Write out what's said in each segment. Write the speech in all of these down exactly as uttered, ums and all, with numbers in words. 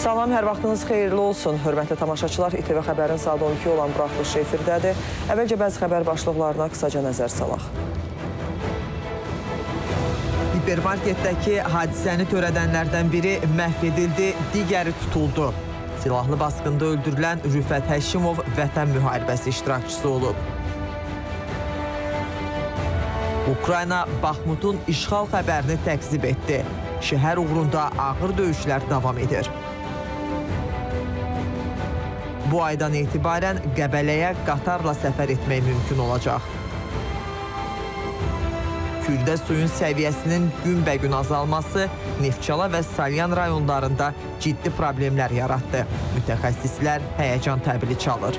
Salam, hər vaxtınız xeyirli olsun. Hörmətli tamaşaçılar, İ T V Xəbərin saat on iki olan buraxılışı efirdədir. Əvvəlcə bəzi xəbər başlıqlarına qısaca nəzər salaq. Hipermarketdəki hadisəni törədənlərdən biri məhv edildi, digəri tutuldu. Silahlı basqında öldürülən Rüfət Həşimov vətən müharibəsi iştirakçısı olub. Ukrayna Baxmutun işğal xəbərini təkzib etdi. Şəhər uğrunda ağır döyüşlər davam edir. Bu aydan etibarən Qəbələyə qatarla səfər etmək mümkün olacaq. Kürdə suyun səviyyəsinin günbəgün azalması Neftçala və Salyan rayonlarında ciddi problemlər yaratdı. Mütəxəssislər həyəcan təbili çalır.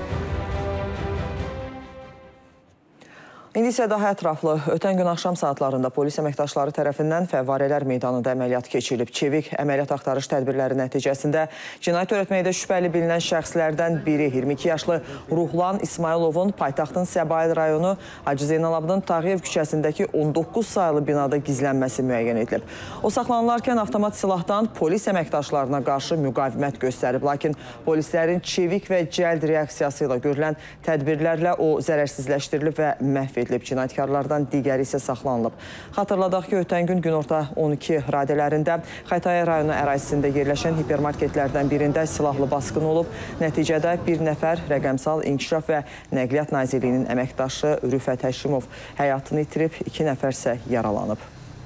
İndi isə daha ətraflı. Ötən gün axşam saatlarında polis əməkdaşları tərəfindən Fəvvarələr meydanında əməliyyat keçirilib. Çevik əməliyyat axtarış tədbirləri nəticəsində cinayət törətməkdə şübhəli bilinən şəxslərdən biri iyirmi iki yaşlı Ruhlan İsmayılovun paytaxtın Səbail rayonu Hacı Zeynalabdin Tağıyev küçəsindəki on doqquz sayılı binada gizlənməsi müəyyən edilib. O saxlanılarkən avtomat silahdan polis əməkdaşlarına qarşı müqavimət göstərib. Lakin polislərin çevik və cəld reaksiyası ilə görülən tədbirlərlə o zərərsizləşdirilib və məhv edilib. Cinayətkarlardan digəri isə saxlanılıb. Xatırladaq ki, ötən gün günorta on iki radələrində Xətai rayonu ərazisində yerləşən hipermarketlərdən birində silahlı basqın olub. Nəticədə bir nəfər Rəqəmsal İnkişaf və Nəqliyyat Nazirliyinin əməkdaşı Rüfət Həşimov həyatını itirib, iki nəfər isə yaralanıb.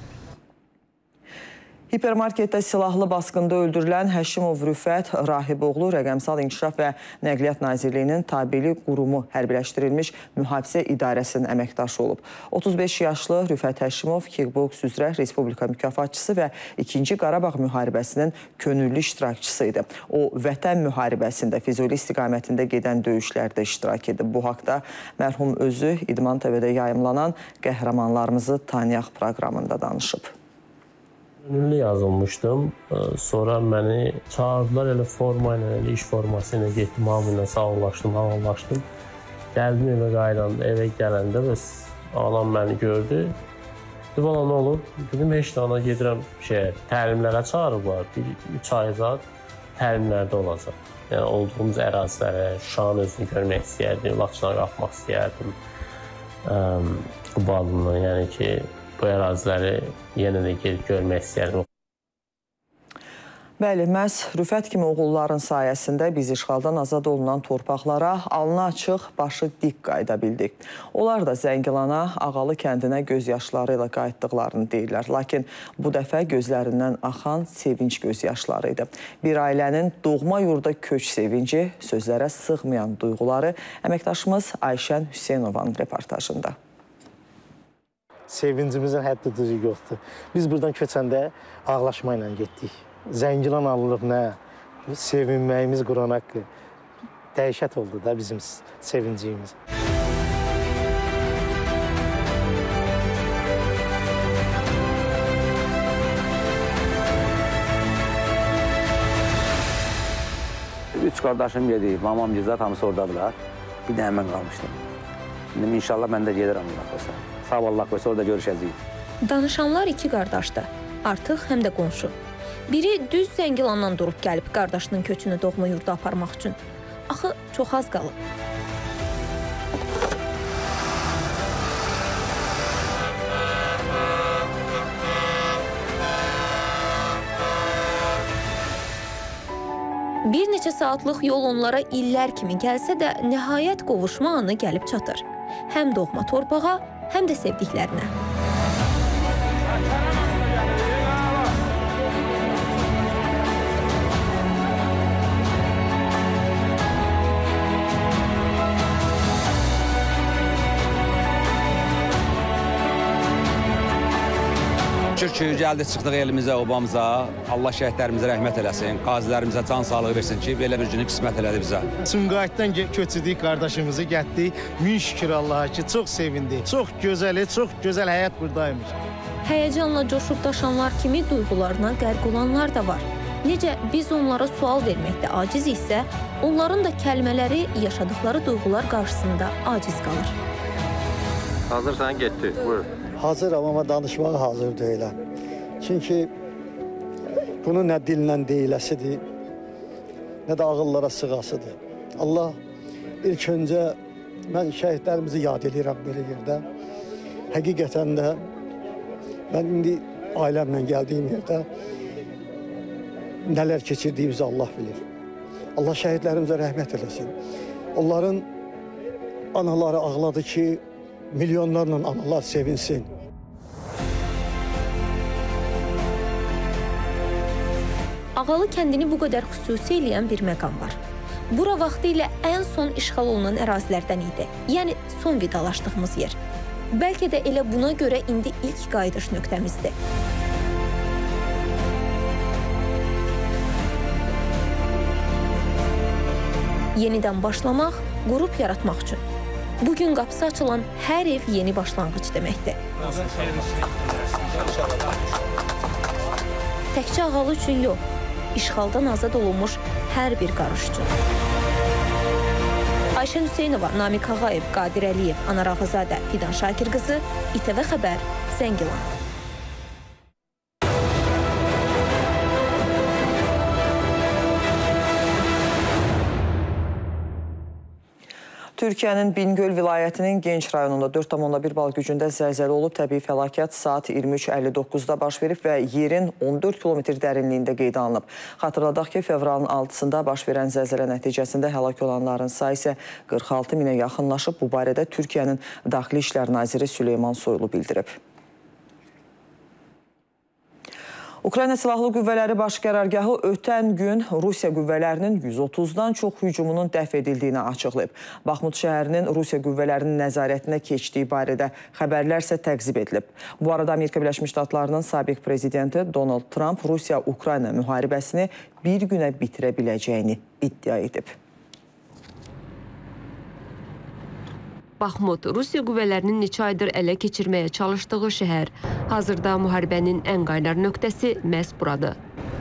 Hipermarketdə silahlı basqında öldürülən Həşimov Rüfət Rahiboğlu Rəqəmsal İnkişaf və Nəqliyyat Nazirliyinin tabeli qurumu hərbiləşdirilmiş mühafizə idarəsinin əməkdaşı olub. otuz beş yaşlı Rüfət Həşimov kickboks üzrə Respublika mükafatçısı və ikinci Qarabağ müharibəsinin könüllü iştirakçısı idi. O, vətən müharibəsində Füzuli istiqamətində gedən döyüşlərdə iştirak edib. Bu haqda mərhum özü İdman T V-də yayımlanan Qəhrəmanlarımızı Tanıyaq proqramında danışıb. Ünlü yazılmışdım. Sonra məni çağırdılar, elə forma ilə, elə iş forması ilə getdim, hamıyla sağollaşdım, havalaşdım. Gəldim evə qayıdanda, evə gələndə bəs anam məni gördü. Dedim, ana nə olub? Dedim, heç də ana gedirəm şey, təlimlərə çağırıblar. Bir üç ay zat təlimlərdə olacaq. Yəni, olduğumuz ərazilərə, Şuşanın özünü görmək istəyərdim, Laçına qalxmaq istəyərdim. Qubalımla, yəni ki, bu əraziləri yenə də gedib görmək istəyərdim. Bəli, məhz Rüfət kimi oğulların sayəsində biz işğaldan azad olunan torpaqlara alnı açıq, başı dik qayıda bildik. Onlar da Zəngilana, Ağalı kəndinə göz yaşları ilə qayıtdıqlarını deyirlər. Lakin bu dəfə gözlərindən axan sevinç göz yaşları idi. Bir ailənin doğma yurda köç sevinci, sözlərə sığmayan duyğuları əməkdaşımız Ayşən Hüseynovanın reportajında. Sevincimizin həddi-düzü yoxdur. Biz buradan köçəndə ağlaşma ilə getdik. Zəngilan alınıb nə? Sevinməyimiz Quran haqqı. Dəhşət oldu da bizim sevincimiz. Üç qardaşım gedir, mamam gizlər, hamısı oradadılar. Bir də mən qalmışdım. İndi inşallah mən də gedirəm Allah qoysa. Sağ ol Allah qoysa, orada görüşəcəyik. Danışanlar iki qardaşdır. Artıq həm də qonşu. Biri düz Zəngilandan durub gəlib qardaşının köçünü doğma yurda aparmaq üçün. Axı, çox az qalıb. Bir neçə saatlıq yol onlara illər kimi gəlsə də, nəhayət qovuşma anı gəlib çatır. Həm doğma torpağa, həm də sevdiklərinə. Şükür ki, gəldik, çıxdıq elimizə, obamıza. Allah şəhidlərimizə rəhmət eləsin, qazilərimizə can sağlığı versin ki, belə bir günü qismət elədi bizə. Sumqayıtdan köçürdük qardaşımızı, getdik. Min şükür Allaha ki, çox sevindik. Çox gözəl, çox gözəl həyat buradaymış. Həyəcanla coşub daşanlar kimi duyğularına qərq olanlar da var. Necə biz onlara sual verməkdə aciz isə, onların da kəlmələri yaşadıkları duyğular qarşısında aciz qalır. Hazırsan, getdi, buyur. Hazıram, amma danışmağa hazır deyiləm. Çünki bunu nə dillə deyiləsidir, nə də ağıllara sığasıdır. Allah ilk öncə mən şəhidlərimizi yad edirəm belə yerdə. Həqiqətən də mən indi ailəmlə gəldiyim yerdə nələr keçirdiyimizi Allah bilir. Allah şəhidlərimizə rəhmət eləsin. Onların anaları ağladı ki, milyonlarla analar sevinsin. Ağalı kəndini bu qədər xüsusi eləyən bir məqam var. Bura vaxtı ilə ən son işğal olunan ərazilərdən idi. Yəni son vidalaşdığımız yer. Bəlkə də elə buna görə indi ilk qayıdış nöqtəmizdir. Yenidən başlamaq, qrup yaratmaq üçün. Bugün qapısı açılan hər ev yeni başlanğıc deməkdir. Təkcə ağalı üçün yox, işğaldan azad olunmuş hər bir qarış üçün. Ayşən Hüseynova, Namiq Ağayev, Qadir Əliyev, Anar Ağazadə, Fidan Şakir qızı, İTV Xəbər, Zəngilan. Türkiyənin Bingöl vilayətinin Genç rayonunda dörd tam onda bir bal gücündə zəlzələ olub. Təbii fəlakət saat iyirmi üç əlli doqquzda baş verib və yerin on dörd kilometr dərinliyində qeydə alınıb. Xatırladaq ki, fevralın altısında baş verən zəlzələ nəticəsində həlak olanların sayı isə qırx altı minə yaxınlaşıb. Bu barədə Türkiyənin Daxili İşlər naziri Süleyman Soylu bildirib. Ukrayna Silahlı Qüvvələri Baş Qərargahı ötən gün Rusiya qüvvələrinin yüz otuzdan çox hücumunun dəf edildiyini açıqlayıb. Baxmut şəhərinin Rusiya qüvvələrinin nəzarətinə keçdiyi barədə xəbərlər isə təqzib edilib. Bu arada Amerika Birləşmiş Ştatlarının sabiq prezidenti Donald Trump Rusiya-Ukrayna müharibəsini bir günə bitirə biləcəyini iddia edib. Baxmut, Rusiya qüvvələrinin neçə aydır ələ keçirməyə çalışdığı şəhər. Hazırda müharibənin ən qaynar nöqtəsi məhz buradır.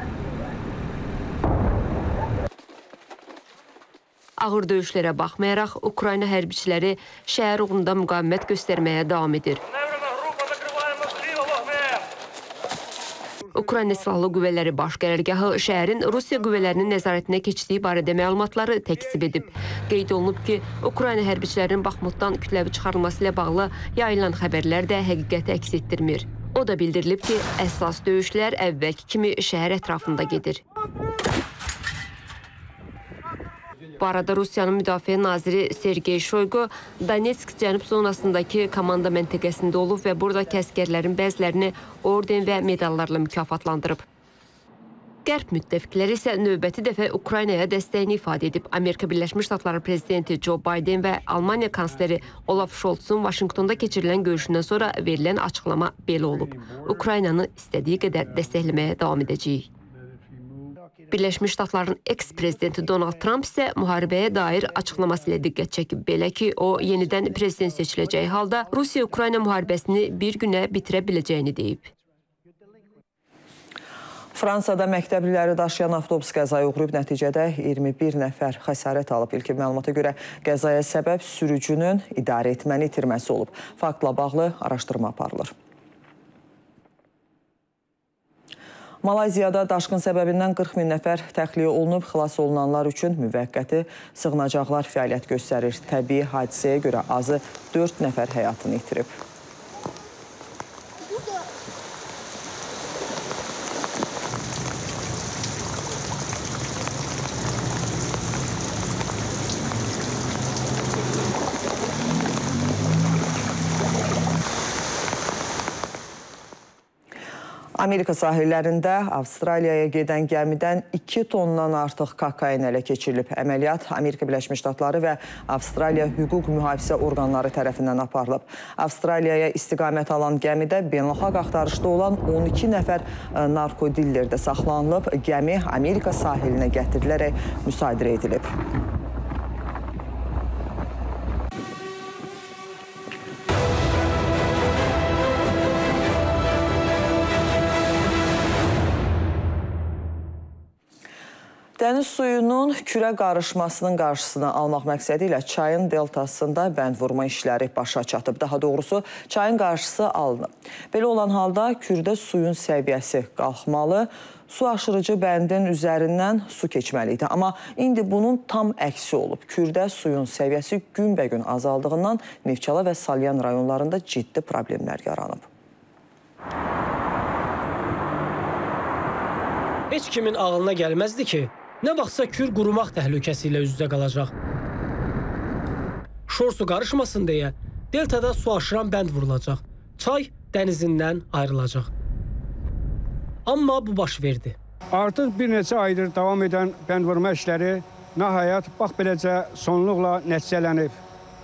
Ağır döyüşlərə baxmayaraq, Ukrayna hərbiçiləri şəhər uğrunda müqavimət göstərməyə davam edir. Ukrayna Silahlı Qüvvələri Baş Qərargahı şəhərin Rusiya qüvvələrinin nəzarətinə keçdiyi barədə məlumatları təkzib edib. Qeyd olunub ki, Ukrayna hərbiçilərinin Baxmutdan kütləvi çıxarılması ilə bağlı yayılan xəbərlər də həqiqəti əks etdirmir. O da bildirilib ki, əsas döyüşlər əvvəlki kimi şəhər ətrafında gedir. Bu arada Rusiyanın Müdafiə naziri Sergey Shoygu Donetsk cənub zonasındakı komanda məntəqəsində olub və buradakı əsgərlərin bəzilərini orden və medallarla mükafatlandırıb. Qərb müttəfiqləri isə növbəti dəfə Ukraynaya dəstəyini ifadə edib. Amerika Birləşmiş Ştatları prezidenti Joe Biden və Almaniya kansleri Olaf Scholz'un Vaşinqtonda keçirilən görüşündən sonra verilən açıqlama belə olub. Ukraynanı istədiyi qədər dəstəkləməyə davam edəcəyik. Birləşmiş Ştatların eks-prezidenti Donald Trump isə müharibəyə dair açıqlaması ilə diqqət çəkib. Belə ki, o yenidən prezident seçiləcəyi halda Rusiya-Ukrayna müharibəsini bir günə bitirə biləcəyini deyib. Fransada məktəbliləri daşıyan avtobus qəzaya uğrayıb, nəticədə iyirmi bir nəfər xəsarət alıb. İlkin məlumata görə qəzaya səbəb sürücünün idarə etməni itirməsi olub. Faktla bağlı araşdırma aparılır. Malayziyada daşqın səbəbindən qırx min nəfər təxliyə olunub, xilas olunanlar üçün müvəqqəti sığınacaqlar fəaliyyət göstərir. Təbii hadisəyə görə azı dörd nəfər həyatını itirib. Amerika sahillərində Avstraliyaya gedən gəmidən iki tondan artıq kokain ələ keçirilib. Əməliyyat Amerika Birləşmiş Ştatları və Avstraliya hüquq mühafizə orqanları tərəfindən aparılıb. Avstraliyaya istiqamət alan gəmidə beynəlxalq axtarışda olan on iki nəfər narkodiller də saxlanılıb. Gəmi Amerika sahilinə gətirilərək müsadirə edilib. Dəniz suyunun kürə qarışmasının qarşısını almaq məqsədi ilə çayın deltasında bənd vurma işləri başa çatıb. Daha doğrusu, çayın qarşısı alınıb. Belə olan halda kürdə suyun səviyyəsi qalxmalı, Su aşırıcı bəndin üzərindən su keçməli idi. Amma indi bunun tam əksi olub. Kürdə suyun səviyyəsi günbəgün azaldığından Neftçala və Salyan rayonlarında ciddi problemlər yaranıb. Heç kimin ağlına gəlməzdi ki, nə vaxtsa Kür qurumaq təhlükəsi ilə üz-üzə qalacaq. Şor su qarışmasın deyə deltada su aşıran bənd vurulacaq. Çay dənizindən ayrılacaq. Amma bu baş verdi. Artıq bir neçə aydır davam edən bənd vurma işləri nəhayət bax beləcə sonluqla nəticələnib.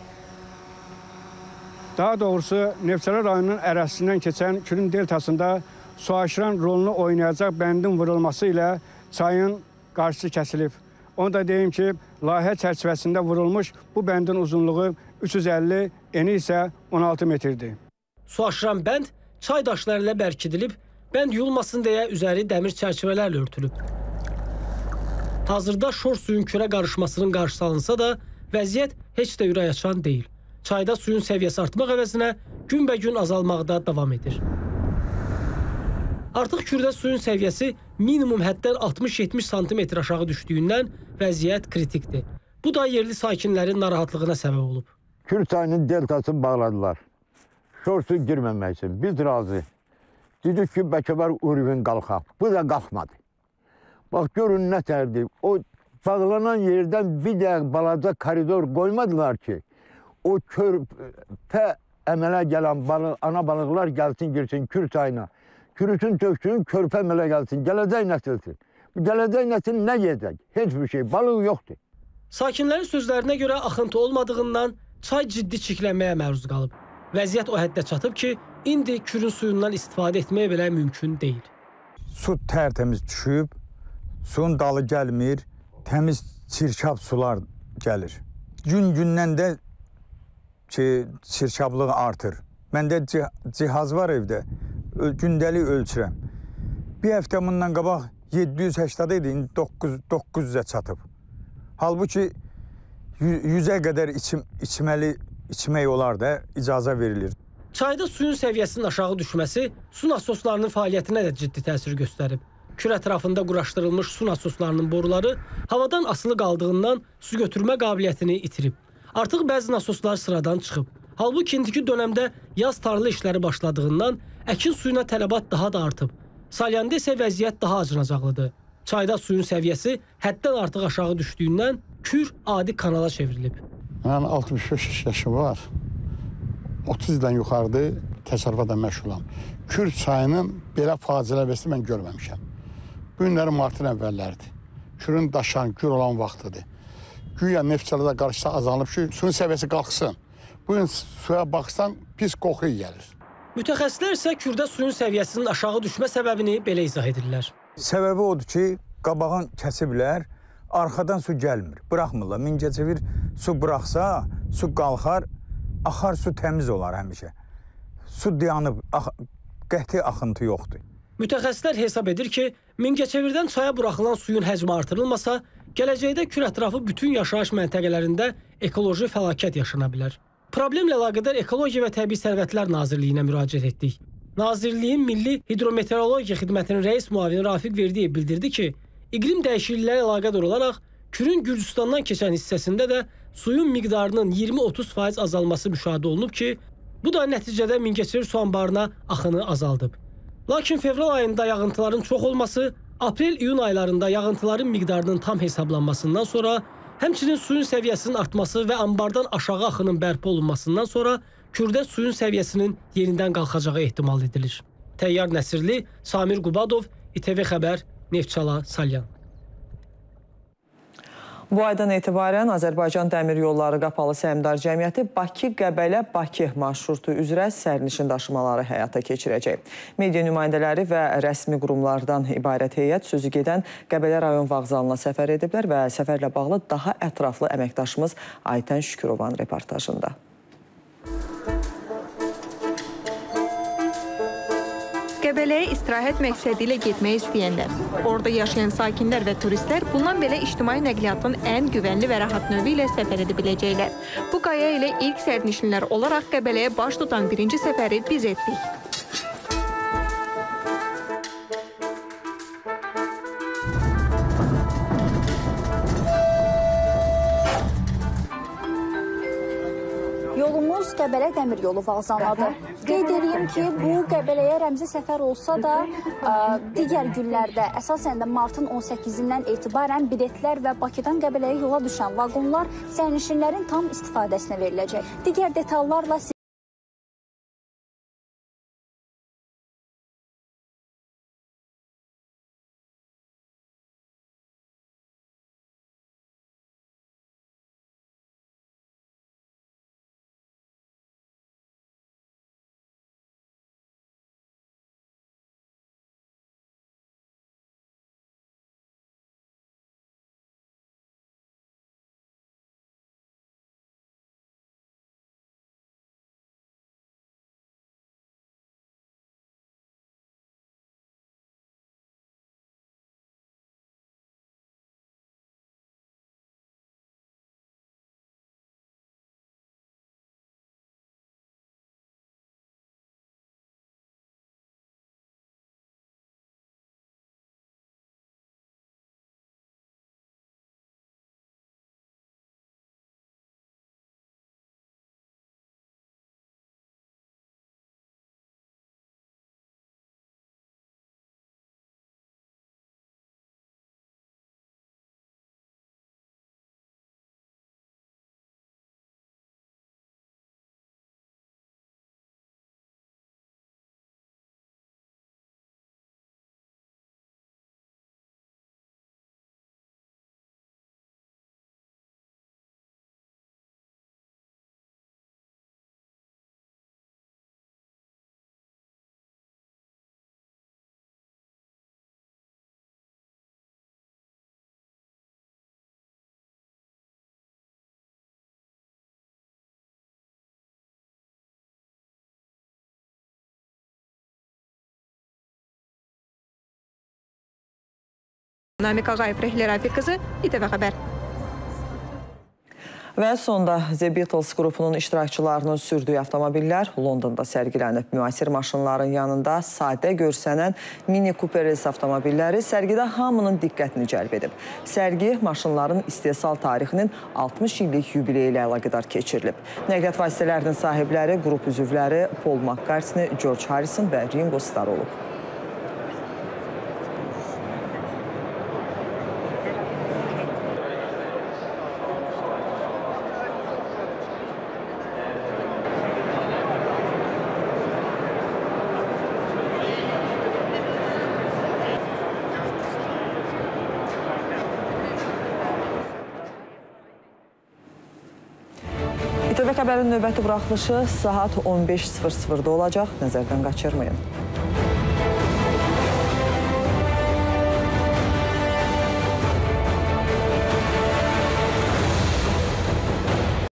Daha doğrusu Neftçala rayonunun ərazisindən keçən Kürün deltasında su aşıran rolunu oynayacaq bəndin vurulması ilə çayın qarşısı kəsilib. Onu da deyim ki, layihə çərçivəsində vurulmuş bu bəndin uzunluğu üç yüz əlli, eni isə on altı metrdir. Su aşıran bənd çay daşları ilə bərkidilib, bənd yulmasın deyə üzəri dəmir çərçivələrlə örtülüb. Hazırda şor suyun Kürə qarışmasının qarşısı alınsa da vəziyyət heç də ürək açan deyil. Çayda suyun səviyyəsi artmaq əvəzinə günbəgün azalmaqda davam edir. Artıq Kürdə suyun səviyyəsi minimum həddən altmış yetmiş santimetr aşağı düşdüyündən vəziyyət kritikdir. Bu da yerli sakinlərin narahatlığına səbəb olub. Kür çayının deltasını bağladılar. Şor su girməmək üçün. Biz razı. Dedik ki, bəlkə var urvin qalxaq. Bu da qalxmadı. Bax, görün nə tərdir. O bağlanan yerdən bir də balaca koridor qoymadılar ki, o körpə əmələ gələn balıq, ana balıqlar gəlsin, girsin Kür çayına. Kürüsün töksün, körpə əmələ gəlsin, gələcək nəsilsin. Bu gələcək nəsil nə yiyəcək? Heç bir şey, balıq yoxdur. Sakinlərin sözlərinə görə axıntı olmadığından çay ciddi çirklənməyə məruz qalıb. Vəziyyət o həddə çatıb ki, indi Kürün suyundan istifadə etmək belə mümkün deyil. Su tərtəmiz düşüb, suyun dalı gəlmir, təmiz çirkab sular gəlir. Gün-gündən də ki, çirkablığı artır. Məndə cihaz var evdə, gündəlik ölçürəm. Bir həftə bundan qabaq yeddi yüz səksən idi, indi doqquz yüzə çatıb. Halbuki yüzə qədər içim, içməli, içmək olar da icazə verilir. Çayda suyun səviyyəsinin aşağı düşməsi su nasoslarının fəaliyyətinə də ciddi təsir göstərib. Kür ətrafında quraşdırılmış su nasoslarının boruları havadan asılı qaldığından su götürmə qabiliyyətini itirib. Artıq bəzi nasoslar sıradan çıxıb. Halbuki indiki dönəmdə yaz tarla işləri başladığından əkin suyuna tələbat daha da artıb. Salyanda isə vəziyyət daha acınacaqlıdır. Çayda suyun səviyyəsi həddən artıq aşağı düşdüyündən Kür adi kanala çevrilib. Mən altmış beş yaşım var. otuz ildən yuxarıdır təsərrüfatla məşğulam. Kür çayının belə faciələr versə mən görməmişəm. Bu günləri martın əvvəllərdir. Kürün daşan, gür olan vaxtıdır. Güya Neftçalada qarşıda azalıb ki, suyun səviyyəsi qalxsın. Bugün suya baxsan pis qoxu gəlir. Mütəxəssislər isə Kürdə suyun səviyyəsinin aşağı düşmə səbəbini belə izah edirlər. Səbəbi odur ki, qabağın kəsiblər, arxadan su gəlmir, buraxmırlar. Mingəçevir su buraxsa, su qalxar, axar su təmiz olar həmişə. Su dayanıb, ax qəti axıntı yoxdur. Mütəxəssislər hesab edir ki, Mingəçevirdən çaya buraxılan suyun həcmi artırılmasa, gələcəkdə Kür ətrafı bütün yaşayış məntəqələrində ekoloji fəlakət yaşana bilər. Problemlə əlaqədar Ekologiya və Təbii Sərvətlər Nazirliyinə müraciət etdik. Nazirliyin Milli Hidrometeorologiya Xidmətinin rəis müavini Rafiq Verdiyev bildirdi ki, iqlim dəyişiklikləri əlaqədar olaraq Kürün Gürcüstandan keçən hissəsində də suyun miqdarının iyirmi otuz faiz azalması müşahidə olunub ki, bu da nəticədə Mingəçevir su anbarına axını azaldıb. Lakin fevral ayında yağıntıların çox olması, aprel-iyun aylarında yağıntıların miqdarının tam hesablanmasından sonra, həmçinin suyun səviyyəsinin artması və anbardan aşağı axının bərpa olunmasından sonra Kürdə suyun səviyyəsinin yenidən qalxacağı ehtimal edilir. Təyyar Nəsirli, Samir Qubadov, İTV Xəbər, Neftçala, Salyan. Bu aydan etibarən Azərbaycan Dəmir Yolları Qapalı Səhmdar Cəmiyyəti Bakı-Qəbələ-Bakı marşrutu üzrə sərnişin daşımaları həyata keçirəcək. Media nümayəndələri və rəsmi qurumlardan ibarət heyət sözü gedən Qəbələ rayon vağzalına səfər ediblər və səfərlə bağlı daha ətraflı əməkdaşımız Aytən Şükürovanın reportajında. Qəbələyə istirahət məqsədi ilə getmək istəyənlər, orada yaşayan sakinlər və turistlər bundan belə ictimai nəqliyyatın ən güvənli və rahat növü ilə səfər edə biləcəklər. Bu qaya ilə ilk sərnişinlər olaraq Qəbələyə baş tutan birinci səfəri biz etdik. yolumuz Qəbələ Dəmir yolu vağzalındadır. Qeyd edeyim ki, bu Qəbələyə rəmzi səfər olsa da, ə, digər günlərdə, əsasən də martın on səkkizindən etibarən biletlər və Bakıdan Qəbələyə yola düşən vaqonlar sərnişinlərin tam istifadəsinə veriləcək. Digər detallarla Namik Ağayev, Rəhlə Rafiq qızı, İTV Xəbər. Və sonda The Beatles qrupunun iştirakçılarının sürdüyü avtomobillər Londonda sərgilənib. Müasir maşınların yanında sadə görsənən Mini Cooper S avtomobilləri sərgidə hamının diqqətini cəlb edib. Sərgi maşınların istehsal tarixinin altmış illik yubileyi ilə əlaqədar keçirilib. Nəqliyyat vasitələrinin sahibləri, qrup üzvləri Paul McCartney, George Harrison və Ringo Starr olub. İTV Xəbərin növbəti buraxılışı saat on beş sıfır sıfırda olacaq. Nəzərdən qaçırmayın.